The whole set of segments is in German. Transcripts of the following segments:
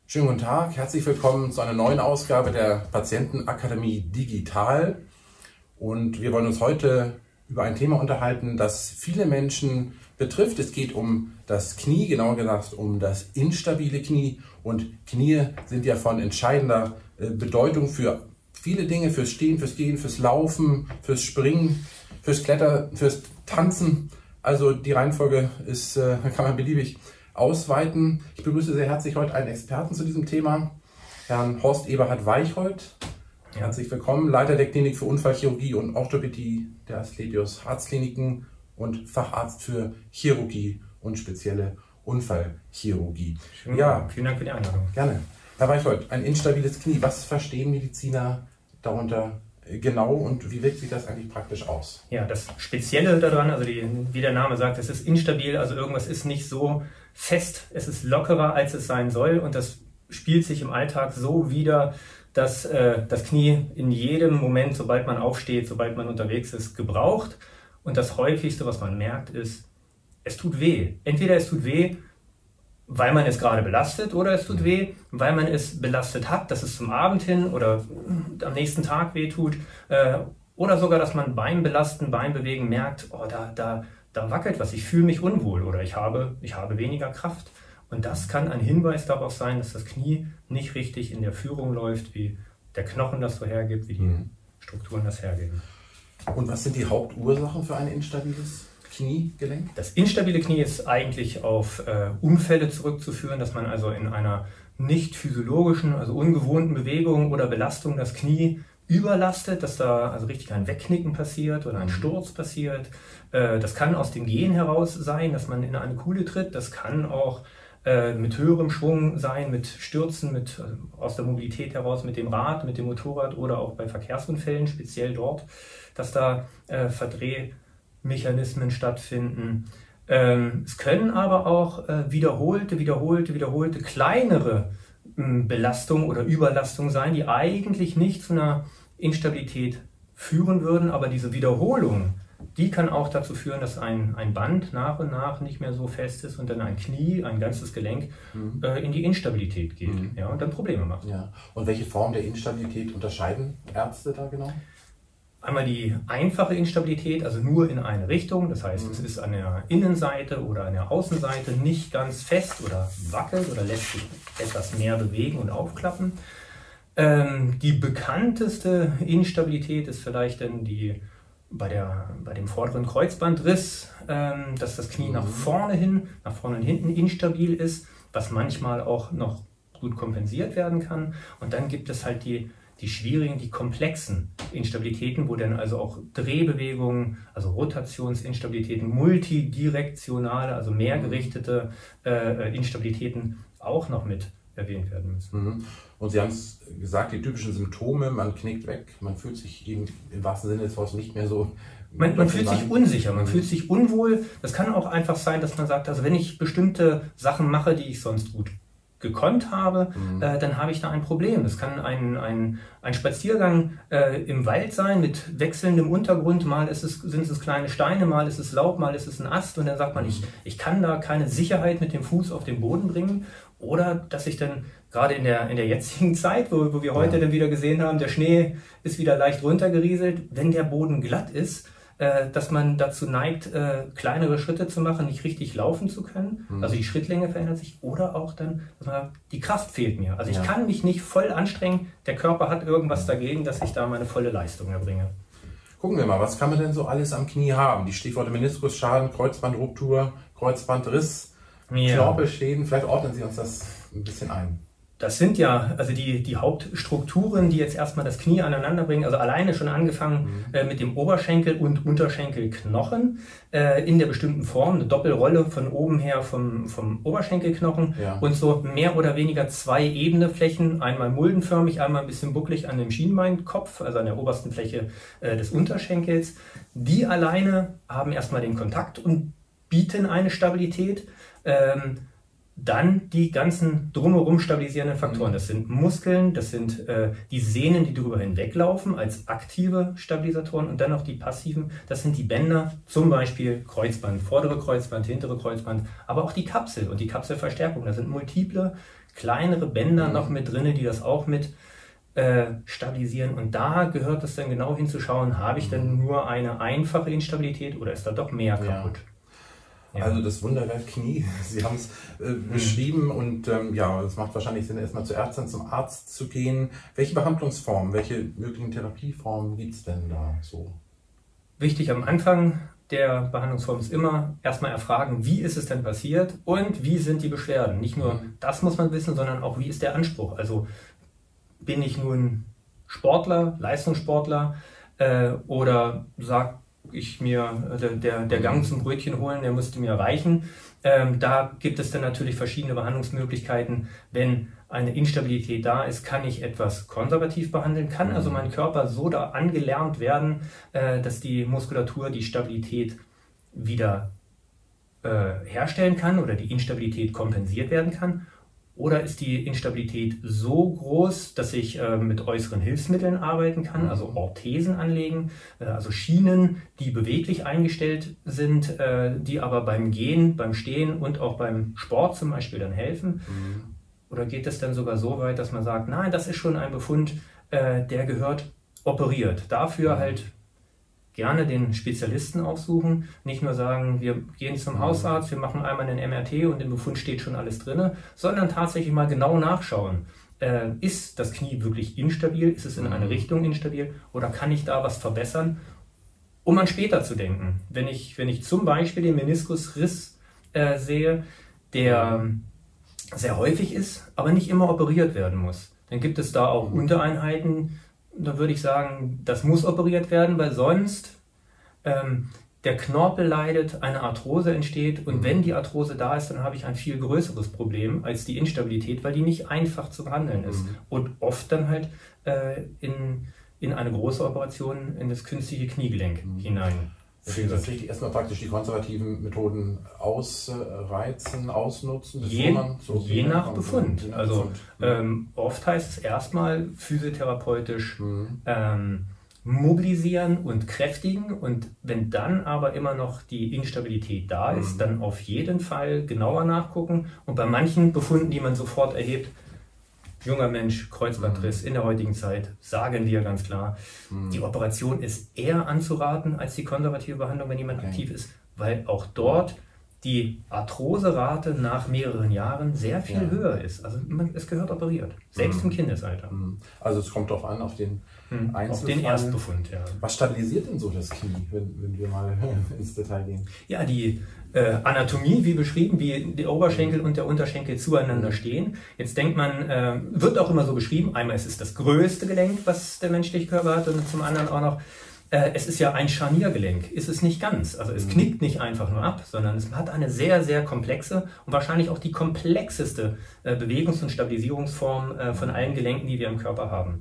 Schönen guten Tag, herzlich willkommen zu einer neuen Ausgabe der Patientenakademie Digital. Und wir wollen uns heute über ein Thema unterhalten, das viele Menschen betrifft. Es geht um das Knie, genauer gesagt um das instabile Knie. Und Knie sind ja von entscheidender Bedeutung für viele Dinge, fürs Stehen, fürs Gehen, fürs Laufen, fürs Springen, fürs Klettern, fürs Tanzen. Also die Reihenfolge ist, kann man beliebig ausweiten. Ich begrüße sehr herzlich heute einen Experten zu diesem Thema, Herrn Horst Eberhard-Weichhold. Herzlich willkommen, Leiter der Klinik für Unfallchirurgie und Orthopädie der Asklepios Arztkliniken und Facharzt für Chirurgie und spezielle Unfallchirurgie. Vielen Dank für die Einladung. Gerne. Herr Weichhold, ein instabiles Knie, was verstehen Mediziner darunter genau und wie wirkt sich das eigentlich praktisch aus? Ja, das Spezielle daran, also wie der Name sagt, es ist instabil, also irgendwas ist nicht so fest, es ist lockerer, als es sein soll, und das spielt sich im Alltag so wider, dass das Knie in jedem Moment, sobald man aufsteht, sobald man unterwegs ist, gebraucht. Und das häufigste, was man merkt, ist, es tut weh. Entweder es tut weh, weil man es gerade belastet, oder es tut weh, weil man es belastet hat, dass es zum Abend hin oder am nächsten Tag weh tut, oder sogar, dass man beim Belasten, beim Bewegen merkt, oh, da wackelt was, ich fühle mich unwohl oder ich habe weniger Kraft. Und das kann ein Hinweis darauf sein, dass das Knie nicht richtig in der Führung läuft, wie der Knochen das so hergibt, wie die Strukturen das hergeben. Und was sind die Hauptursachen für ein instabiles Kniegelenk? Das instabile Knie ist eigentlich auf Unfälle zurückzuführen, dass man also in einer nicht physiologischen, also ungewohnten Bewegung oder Belastung das Knie überlastet, dass da also richtig ein Wegknicken passiert oder ein Sturz passiert. Das kann aus dem Gehen heraus sein, dass man in eine Kuhle tritt. Das kann auch mit höherem Schwung sein, mit Stürzen, aus der Mobilität heraus, mit dem Rad, mit dem Motorrad oder auch bei Verkehrsunfällen, speziell dort, dass da Verdrehmechanismen stattfinden. Es können aber auch wiederholte kleinere Belastung oder Überlastung sein, die eigentlich nicht zu einer Instabilität führen würden, aber diese Wiederholung, die kann auch dazu führen, dass ein Band nach und nach nicht mehr so fest ist und dann ein Knie, ein ganzes Gelenk in die Instabilität geht, ja, und dann Probleme macht. Ja. Und welche Form der Instabilität unterscheiden Ärzte da genau? Einmal die einfache Instabilität, also nur in eine Richtung, das heißt, es ist an der Innenseite oder an der Außenseite nicht ganz fest oder wackelt oder lässt sich etwas mehr bewegen und aufklappen. Die bekannteste Instabilität ist vielleicht dann bei dem vorderen Kreuzbandriss, dass das Knie nach vorne und hinten instabil ist, was manchmal auch noch gut kompensiert werden kann. Und dann gibt es halt die schwierigen, die komplexen Instabilitäten, wo dann also auch Drehbewegungen, also Rotationsinstabilitäten, multidirektionale, also mehrgerichtete Instabilitäten auch noch mit erwähnt werden müssen. Und Sie haben es gesagt, die typischen Symptome, man knickt weg, man fühlt sich eben im wahrsten Sinne des Wortes nicht mehr so... Man fühlt sich unsicher, man fühlt sich unwohl. Das kann auch einfach sein, dass man sagt, also wenn ich bestimmte Sachen mache, die ich sonst gut gekonnt habe, dann habe ich da ein Problem. Das kann ein Spaziergang im Wald sein mit wechselndem Untergrund. Mal sind es kleine Steine, mal ist es Laub, mal ist es ein Ast. Und dann sagt man, ich kann da keine Sicherheit mit dem Fuß auf den Boden bringen. Oder dass ich dann gerade in der jetzigen Zeit, wo wir heute dann wieder gesehen haben, der Schnee ist wieder leicht runtergerieselt, wenn der Boden glatt ist, dass man dazu neigt, kleinere Schritte zu machen, nicht richtig laufen zu können. Also die Schrittlänge verändert sich. Oder auch dann, dass man sagt, die Kraft fehlt mir. Also ich kann mich nicht voll anstrengen, der Körper hat irgendwas dagegen, dass ich da meine volle Leistung erbringe. Gucken wir mal, was kann man denn so alles am Knie haben? Die Stichworte Meniskusschaden, Kreuzbandruptur, Kreuzbandriss, Knorpelschäden. Vielleicht ordnen Sie uns das ein bisschen ein. Das sind ja also die Hauptstrukturen, die jetzt erstmal das Knie aneinander bringen. Also alleine schon angefangen mit dem Oberschenkel und Unterschenkelknochen in der bestimmten Form, eine Doppelrolle von oben her vom Oberschenkelknochen und so mehr oder weniger zwei ebene Flächen, einmal muldenförmig, einmal ein bisschen bucklig an dem Schienbeinkopf, also an der obersten Fläche des Unterschenkels. Die alleine haben erstmal den Kontakt und bieten eine Stabilität. Dann die ganzen drumherum stabilisierenden Faktoren. Das sind Muskeln, das sind die Sehnen, die darüber hinweglaufen als aktive Stabilisatoren und dann noch die passiven. Das sind die Bänder, zum Beispiel Kreuzband, vordere Kreuzband, hintere Kreuzband, aber auch die Kapsel und die Kapselverstärkung. Da sind multiple kleinere Bänder noch mit drin, die das auch mit stabilisieren. Und da gehört es dann genau hinzuschauen, habe ich denn nur eine einfache Instabilität oder ist da doch mehr kaputt? Ja. Also das Wunderwerk Knie, Sie haben es beschrieben und ja, es macht wahrscheinlich Sinn, erstmal zuerst dann zum Arzt zu gehen. Welche Behandlungsformen, welche möglichen Therapieformen gibt es denn da so? Wichtig am Anfang der Behandlungsform ist immer erstmal erfragen, wie ist es denn passiert und wie sind die Beschwerden. Nicht nur das muss man wissen, sondern auch wie ist der Anspruch. Also bin ich nun Sportler, Leistungssportler oder sag ich mir, der Gang zum Brötchen holen, der müsste mir reichen. Da gibt es dann natürlich verschiedene Behandlungsmöglichkeiten. Wenn eine Instabilität da ist, kann ich etwas konservativ behandeln, kann also mein Körper so da angelernt werden, dass die Muskulatur die Stabilität wieder herstellen kann oder die Instabilität kompensiert werden kann. Oder ist die Instabilität so groß, dass ich mit äußeren Hilfsmitteln arbeiten kann, also Orthesen anlegen, also Schienen, die beweglich eingestellt sind, die aber beim Gehen, beim Stehen und auch beim Sport zum Beispiel dann helfen? Oder geht es dann sogar so weit, dass man sagt, nein, das ist schon ein Befund, der gehört operiert. Dafür halt gerne den Spezialisten aufsuchen, nicht nur sagen, wir gehen zum Hausarzt, wir machen einmal einen MRT und im Befund steht schon alles drin, sondern tatsächlich mal genau nachschauen. Ist das Knie wirklich instabil? Ist es in eine Richtung instabil? Oder kann ich da was verbessern, um an später zu denken? Wenn ich zum Beispiel den Meniskusriss sehe, der sehr häufig ist, aber nicht immer operiert werden muss, dann gibt es da auch Untereinheiten. Da würde ich sagen, das muss operiert werden, weil sonst der Knorpel leidet, eine Arthrose entsteht und wenn die Arthrose da ist, dann habe ich ein viel größeres Problem als die Instabilität, weil die nicht einfach zu behandeln ist und oft dann halt in eine große Operation in das künstliche Kniegelenk hinein. Deswegen ist es richtig, erstmal praktisch die konservativen Methoden ausreizen, ausnutzen, je nach Befund. Also oft heißt es erstmal physiotherapeutisch mobilisieren und kräftigen und wenn dann aber immer noch die Instabilität da ist, dann auf jeden Fall genauer nachgucken und bei manchen Befunden, die man sofort erhebt, junger Mensch, Kreuzbandriss in der heutigen Zeit, sagen wir ganz klar, die Operation ist eher anzuraten als die konservative Behandlung, wenn jemand aktiv ist, weil auch dort die Arthroserate nach mehreren Jahren sehr viel höher ist. Also es gehört operiert, selbst im Kindesalter. Also es kommt darauf an, auf den Einzelfall. Auf den Erstbefund, ja. Was stabilisiert denn so das Knie, wenn wir mal ins Detail gehen? Ja, die Anatomie, wie beschrieben, wie die Oberschenkel und der Unterschenkel zueinander stehen. Jetzt denkt man, wird auch immer so beschrieben, einmal ist es das größte Gelenk, was der menschliche Körper hat und zum anderen auch noch, es ist ja ein Scharniergelenk, ist es nicht ganz. Also es knickt nicht einfach nur ab, sondern es hat eine sehr, sehr komplexe und wahrscheinlich auch die komplexeste Bewegungs- und Stabilisierungsform von allen Gelenken, die wir im Körper haben.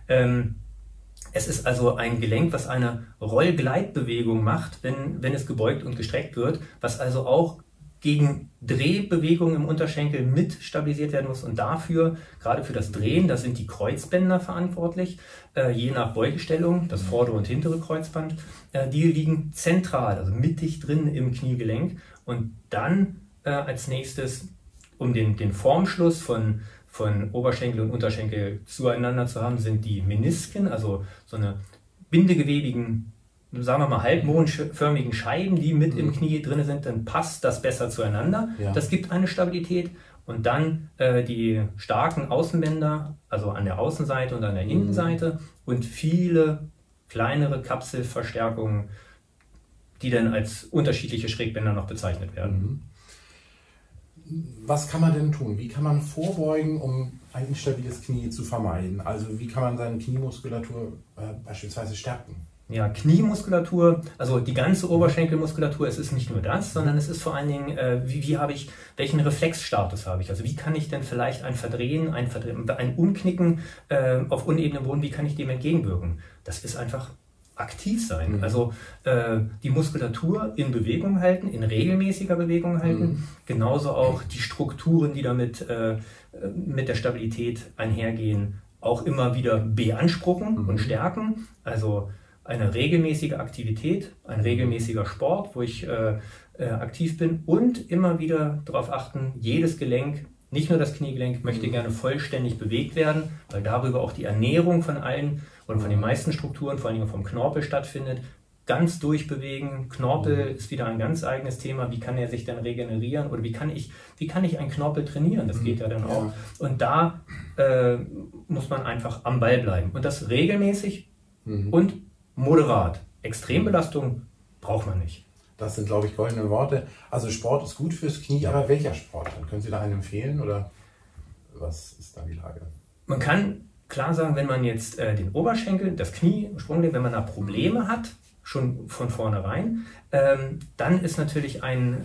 Es ist also ein Gelenk, was eine Rollgleitbewegung macht, wenn es gebeugt und gestreckt wird, was also auch gegen Drehbewegungen im Unterschenkel mit stabilisiert werden muss. Und dafür, gerade für das Drehen, da sind die Kreuzbänder verantwortlich, je nach Beugestellung, das vordere und hintere Kreuzband, die liegen zentral, also mittig drin im Kniegelenk. Und dann als nächstes, um den Formschluss von Oberschenkel und Unterschenkel zueinander zu haben, sind die Menisken, also so eine bindegewebigen, sagen wir mal halbmondförmigen Scheiben, die mit im Knie drin sind, dann passt das besser zueinander. Ja. Das gibt eine Stabilität. Und dann die starken Außenbänder, also an der Außenseite und an der Innenseite und viele kleinere Kapselverstärkungen, die dann als unterschiedliche Schrägbänder noch bezeichnet werden. Was kann man denn tun? Wie kann man vorbeugen, um ein instabiles Knie zu vermeiden? Also wie kann man seine Kniemuskulatur beispielsweise stärken? Ja, Kniemuskulatur, also die ganze Oberschenkelmuskulatur, es ist nicht nur das, sondern es ist vor allen Dingen, welchen Reflexstatus habe ich? Also wie kann ich denn vielleicht ein Verdrehen, ein Umknicken auf unebenem Boden, wie kann ich dem entgegenwirken? Das ist einfach aktiv sein. Also die Muskulatur in Bewegung halten, in regelmäßiger Bewegung halten. Genauso auch die Strukturen, die damit mit der Stabilität einhergehen, auch immer wieder beanspruchen und stärken. Also eine regelmäßige Aktivität, ein regelmäßiger Sport, wo ich aktiv bin und immer wieder darauf achten, jedes Gelenk, nicht nur das Kniegelenk, möchte gerne vollständig bewegt werden, weil darüber auch die Ernährung von allen oder von den meisten Strukturen, vor allem vom Knorpel stattfindet. Ganz durchbewegen. Knorpel ist wieder ein ganz eigenes Thema. Wie kann er sich dann regenerieren oder wie kann ich einen Knorpel trainieren? Das geht ja dann auch. Und da muss man einfach am Ball bleiben. Und das regelmäßig und moderat. Extrembelastung braucht man nicht. Das sind, glaube ich, goldene Worte. Also Sport ist gut fürs Knie, aber welcher Sport? Dann können Sie da einen empfehlen oder was ist da die Lage? Man kann klar sagen, wenn man jetzt den Oberschenkel, das Knie, Sprunggelenk, wenn man da Probleme hat, schon von vornherein, dann ist natürlich ein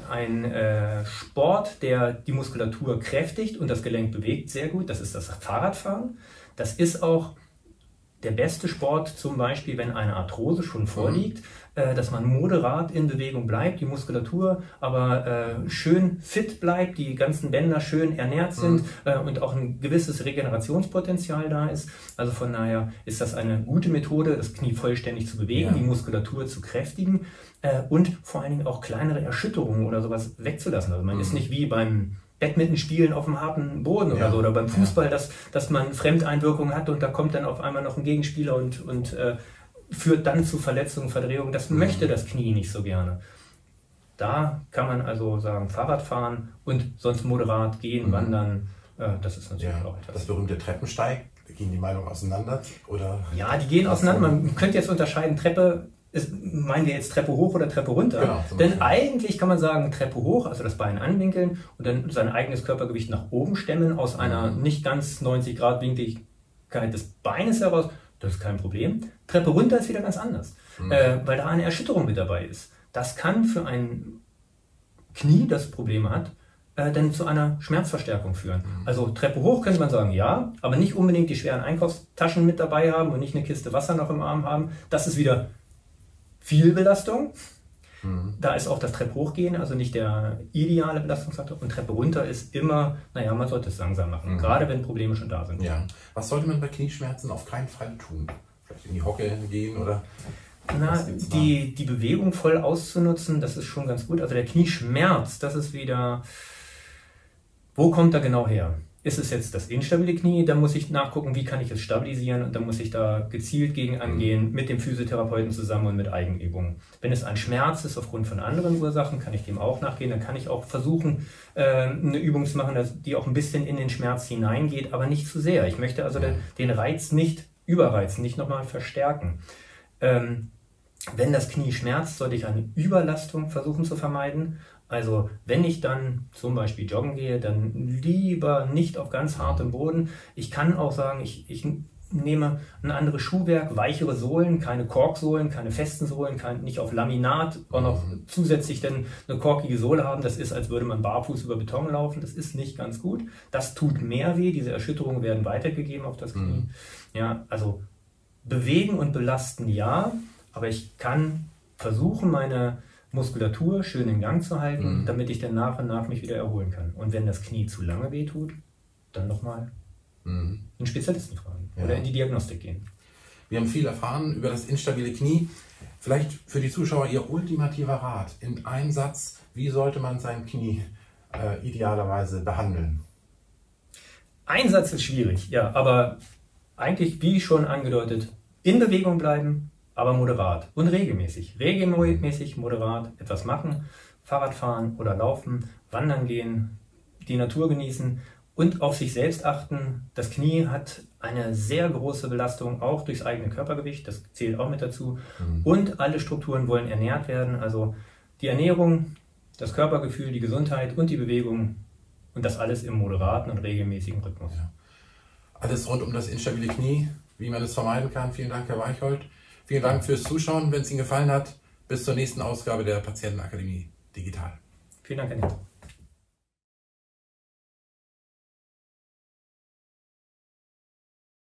Sport, der die Muskulatur kräftigt und das Gelenk bewegt, sehr gut. Das ist das Fahrradfahren. Das ist auch der beste Sport zum Beispiel, wenn eine Arthrose schon vorliegt, dass man moderat in Bewegung bleibt, die Muskulatur aber schön fit bleibt, die ganzen Bänder schön ernährt sind und auch ein gewisses Regenerationspotenzial da ist. Also von daher ist das eine gute Methode, das Knie vollständig zu bewegen, die Muskulatur zu kräftigen und vor allen Dingen auch kleinere Erschütterungen oder sowas wegzulassen. Also man ist nicht wie beim Badminton spielen auf dem harten Boden oder so, oder beim Fußball, dass man Fremdeinwirkungen hat und da kommt dann auf einmal noch ein Gegenspieler und führt dann zu Verletzungen, Verdrehungen. Das möchte das Knie nicht so gerne. Da kann man also sagen, Fahrradfahren und sonst moderat gehen, wandern, das ist natürlich auch etwas. Das berühmte Treppensteig, da gehen die Meinungen auseinander? Oder? Ja, die gehen auseinander. Man könnte jetzt unterscheiden, meinen wir jetzt Treppe hoch oder Treppe runter? Genau, denn eigentlich kann man sagen, Treppe hoch, also das Bein anwinkeln und dann sein eigenes Körpergewicht nach oben stemmen aus einer nicht ganz 90 Grad Winkligkeit des Beines heraus. Das ist kein Problem. Treppe runter ist wieder ganz anders, weil da eine Erschütterung mit dabei ist. Das kann für ein Knie, das Probleme hat, dann zu einer Schmerzverstärkung führen. Also Treppe hoch könnte man sagen, ja, aber nicht unbedingt die schweren Einkaufstaschen mit dabei haben und nicht eine Kiste Wasser noch im Arm haben. Das ist wieder viel Belastung. Da ist auch das Treppe hochgehen, also nicht der ideale Belastungsfaktor. Und Treppe runter ist immer, naja, man sollte es langsam machen, gerade wenn Probleme schon da sind. Ja. Was sollte man bei Knieschmerzen auf keinen Fall tun? Vielleicht in die Hocke gehen oder? Die Bewegung voll auszunutzen, das ist schon ganz gut. Also der Knieschmerz, das ist wieder, wo kommt er genau her? Ist es jetzt das instabile Knie, dann muss ich nachgucken, wie kann ich es stabilisieren und dann muss ich da gezielt gegen angehen, mit dem Physiotherapeuten zusammen und mit Eigenübungen. Wenn es ein Schmerz ist aufgrund von anderen Ursachen, kann ich dem auch nachgehen, dann kann ich auch versuchen, eine Übung zu machen, die auch ein bisschen in den Schmerz hineingeht, aber nicht zu sehr. Ich möchte also den Reiz nicht überreizen, nicht nochmal verstärken. Wenn das Knie schmerzt, sollte ich eine Überlastung versuchen zu vermeiden. Also wenn ich dann zum Beispiel joggen gehe, dann lieber nicht auf ganz hartem Boden. Ich kann auch sagen, ich nehme ein anderes Schuhwerk, weichere Sohlen, keine Korksohlen, keine festen Sohlen, nicht auf Laminat, auch noch zusätzlich dann eine korkige Sohle haben. Das ist, als würde man barfuß über Beton laufen. Das ist nicht ganz gut. Das tut mehr weh. Diese Erschütterungen werden weitergegeben auf das Knie. Ja, also bewegen und belasten ja, aber ich kann versuchen, meine Muskulatur schön in Gang zu halten, damit ich dann nach und nach mich wieder erholen kann. Und wenn das Knie zu lange wehtut, dann nochmal einen Spezialisten fragen oder in die Diagnostik gehen. Wir haben viel erfahren über das instabile Knie. Vielleicht für die Zuschauer Ihr ultimativer Rat in einem Satz, wie sollte man sein Knie idealerweise behandeln? Ein Satz ist schwierig, ja, aber eigentlich, wie schon angedeutet, in Bewegung bleiben, aber moderat und regelmäßig. Regelmäßig, moderat etwas machen, Fahrrad fahren oder laufen, wandern gehen, die Natur genießen und auf sich selbst achten. Das Knie hat eine sehr große Belastung, auch durchs eigene Körpergewicht, das zählt auch mit dazu. Und alle Strukturen wollen ernährt werden, also die Ernährung, das Körpergefühl, die Gesundheit und die Bewegung und das alles im moderaten und regelmäßigen Rhythmus. Ja. Alles rund um das instabile Knie, wie man es vermeiden kann. Vielen Dank, Herr Weichhold. Vielen Dank fürs Zuschauen. Wenn es Ihnen gefallen hat, bis zur nächsten Ausgabe der Patientenakademie Digital. Vielen Dank, Herr Nieder.